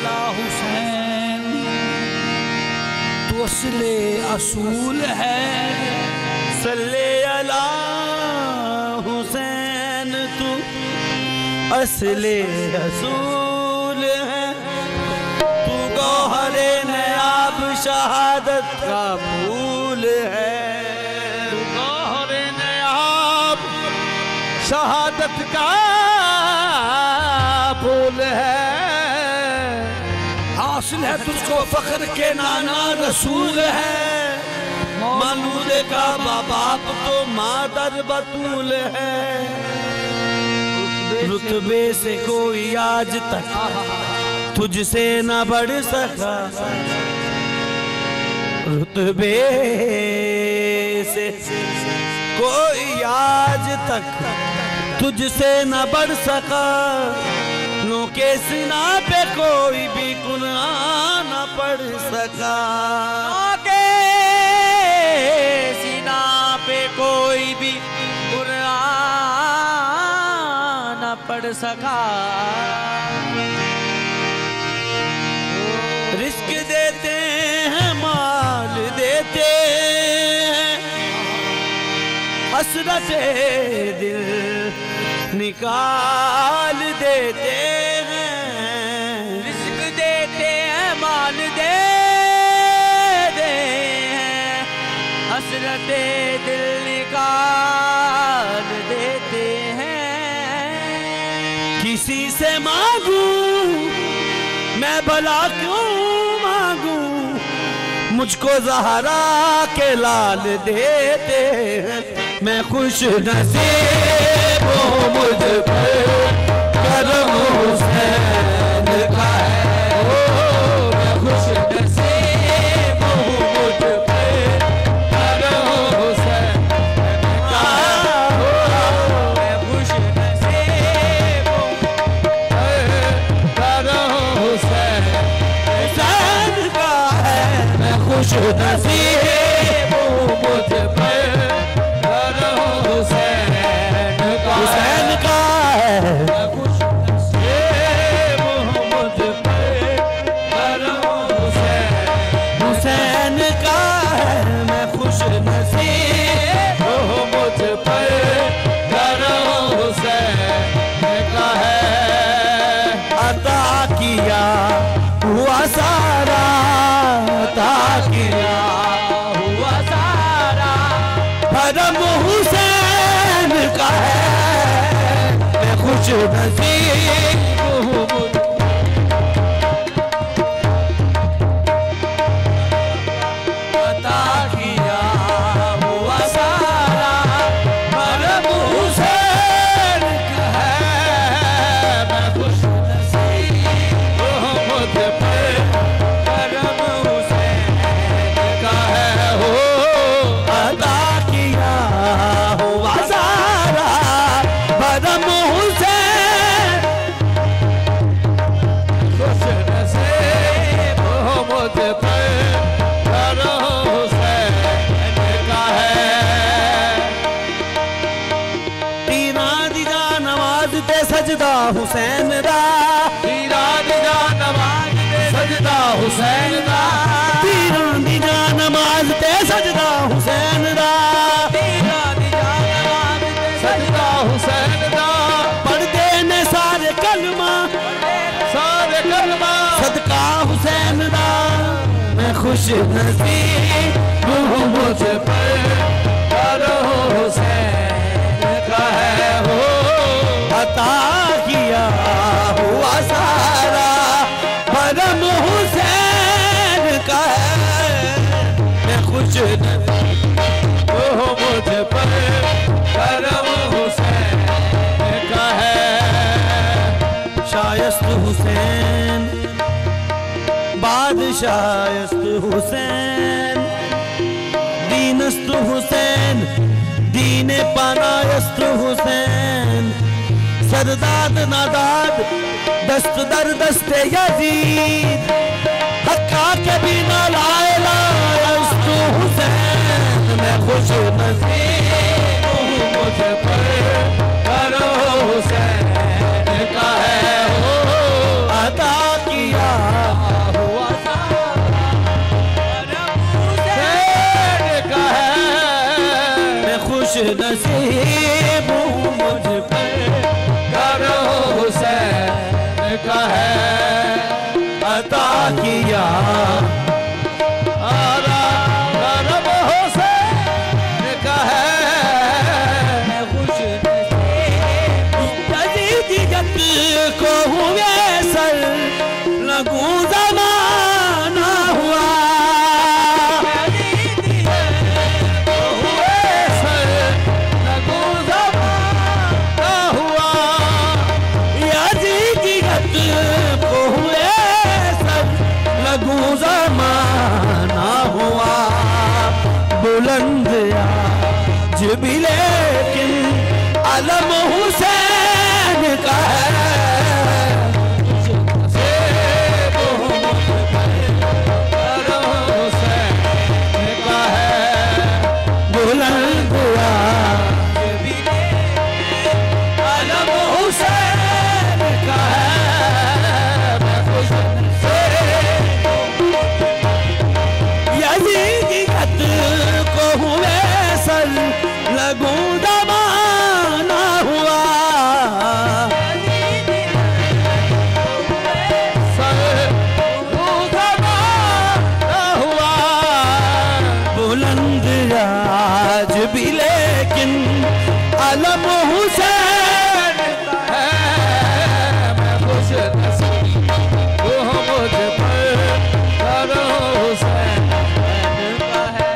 अला हुसैन तो असले असूल है, सल्ले अला हुसैन तू असले असूल है, तू गौहरे नयाब शहादत का फूल है, गौहरे नयाब शहादत का फूल है, हासिल है तुझको फख्र के नाना रसूल है, मानूल का बाप तो मादर बतूल है, रुतबे से कोई आज तक तुझसे न बढ़ सका, रुतबे से कोई आज तक तुझसे न बढ़ सका, नो के सीना पे कोई भी कुरान न पढ़ सका, के सीना पे कोई भी कुरान न पढ़ सका, रिस्क देते हैं माल देते हैं, हसरत दिल निकाल देते हैं, रिस्क देते हैं माल देते हैं, हसरत दिल निकाल देते हैं, किसी से मांगूं मैं भला क्यों मांगूं, मुझको ज़हरा के लाल देते हैं, मैं खुश नसीब हूँ मुझ पर करम हुसैन का है, ओ मैं खुश नसीब हूँ मुझ पर करम हुसैन का है, मैं खुश नसीब हूँ करम हुसैन का है, मैं खुश नसीब हूँ मुझ पर करम हुसैन का है, मैं खुश नसीब हूँ मुझ पर करम हुसैन का है, मैं खुश नसीब हूँ मुझ पर करम हुसैन का है, अता किया हुआ सारा, अता किया हुआ सारा करम हुसैन का है, मैं खुश नसीब हूँ अता किया हुआ सारा करम हुसैन का है, मैं खुश नसीब हूँ मुझ पर करम हुसैन का है, हो अता किया हुआ सारा करम हुसैन, खुश नसीब हूँ मुझ पर करम हुसैन का है, तीना दिजा नमाज ते सजदा हुसैन दा, तीना दिजा नमाज ते सजदा हुसैन दा, तीना दिजा नमाज ते सजदा हुसैन दा, तीना दिजा नमाज ते सजदा हुसैन दा, पढ़दे ने सारे कलमा सदका हुसैन दा, मैं खुश नसीब हूँ मुझ पर करम हुसैन का है, हो अता किया हुआ सारा करम हुसैन का है, मैं खुश नसीब हूँ मुझ पर करम हुसैन का है, शायस्त हुसैन बादशाहस्त हुसैन, दीनस्त हुसैन दीन पनायस्त हुसैन, सरदाद नादाद दस्त दर दस्ते यजीद, हक्का के बिना लाए लायस्त हुसैन, मैं खुश नसीब हूँ मुझ पर करम हुसैन का है, हो अता किया किया रब हुसैन का है खुश यजीदियत को हुए सर लगू ज़माना हुआ ज़माना हुआ बुलंद आज भी लेकिन अलम हुसैन का है बुलंद आज भी अलम हुसैन का लगू ज़माना हुआ बुलंद आज भी लेकिन अलम हुसैन है मैं खुश नसीब मुझ पर हुसैन का है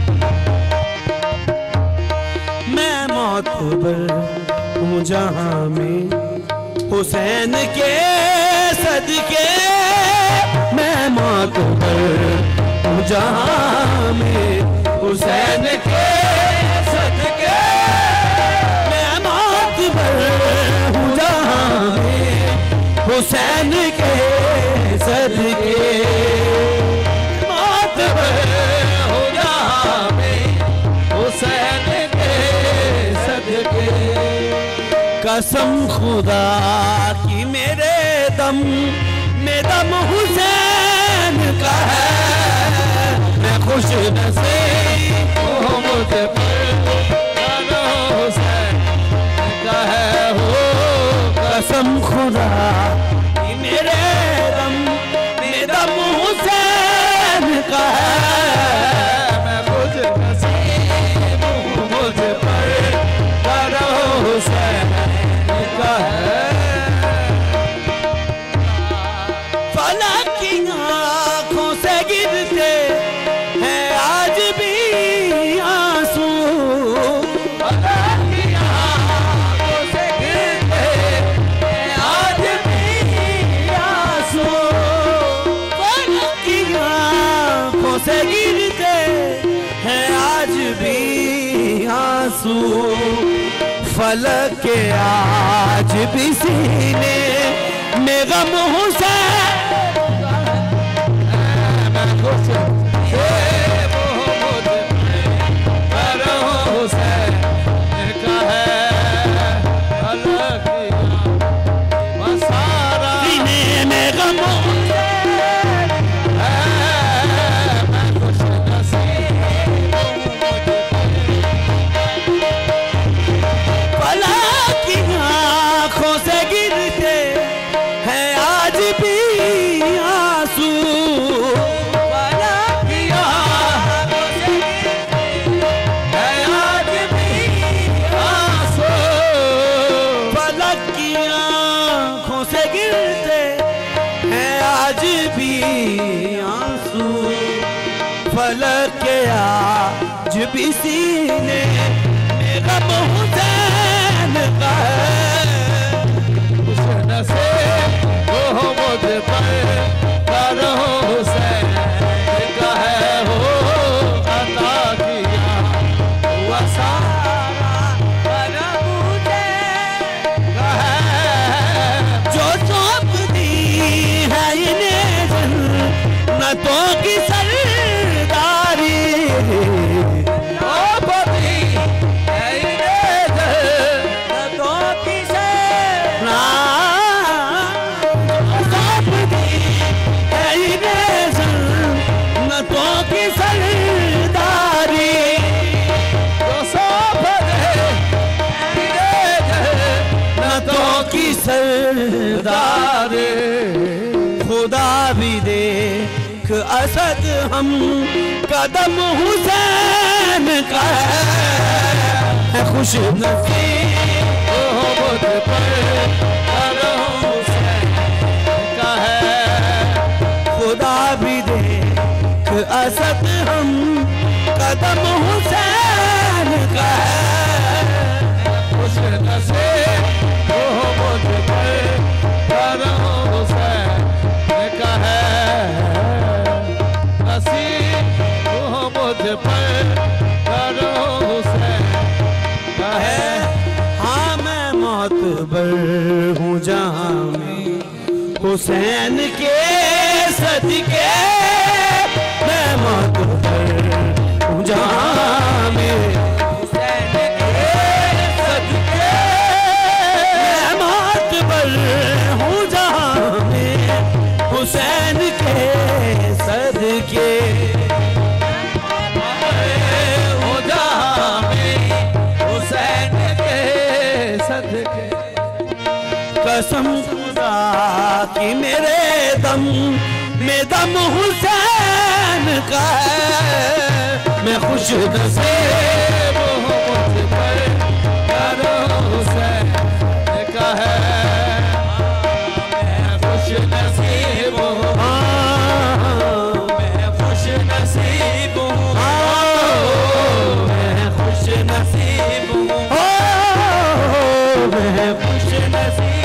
मैं मौतबर हूँ जहाँ में हुसैन के सदके मैं मौतबर हूँ जहाँ में हुसैन के सदके मैं मौतबर हूँ जहाँ में हुसैन के सदके मौतबर हूँ जहाँ में हुसैन कसम खुदा की मेरे दम में दम हुसैन का है मैं खुश नसीब हूँ मुझ पर हुसैन का है हो कसम खुदा की मेरे दम में दम हुसैन का है मैं खुश नसीब हूँ मुझ पर हुसैन फलक की आँखों से गिरते हैं आज भी आंसू फलक की आँखों से गिरते हैं आज भी आंसू फलक की आँखों से गिरते हैं आज भी आंसू फलक के आज भी सीने में गम हुसैन मैं खुश हुसैन का है फलक सारा सीने में गम हुसैन है मैं खुश नसीब आँखों से गिरते हैं आज भी आंसू फलक की आँखों से गिरते हैं आज भी आंसू फलक की आँखों से गिरते हैं आज भी आंसू फलक के आज भी सीने में गम हुसैन का है हुसैन से वो मुझ पर हुसैन का है हो अता किया हुआ सारा पर मुझे का है जो सौंप दी है इन्हें जन्नतों की सरदारी भी देख असद हम कदम हुसैन का है खुश नसीब मुझ पर कदम हुसैन का है। खुदा भी देख असद हम कदम हुसैन का है खुश नसीब मुझ पर कदम हुसैन का है नसीब मुझ पर कदम हुसैन का है। हाँ मैं मोतबर हूँ जहाँ में हुसैन के सदके मैं मोतबर हूँ जहाँ में हुसैन के सदके मैं मोतबर हूँ जहाँ में हुसैन के सदके हो जहाँ में हुसैन के सदके। कसम खुदा की मेरे दम में दम हुसैन का है मैं खुश नसीब मुझ पर कदम हुसैन का है मैं खुश नसीब मैं खुश नसीब मैं खुश नसीब मैं खुश नसीब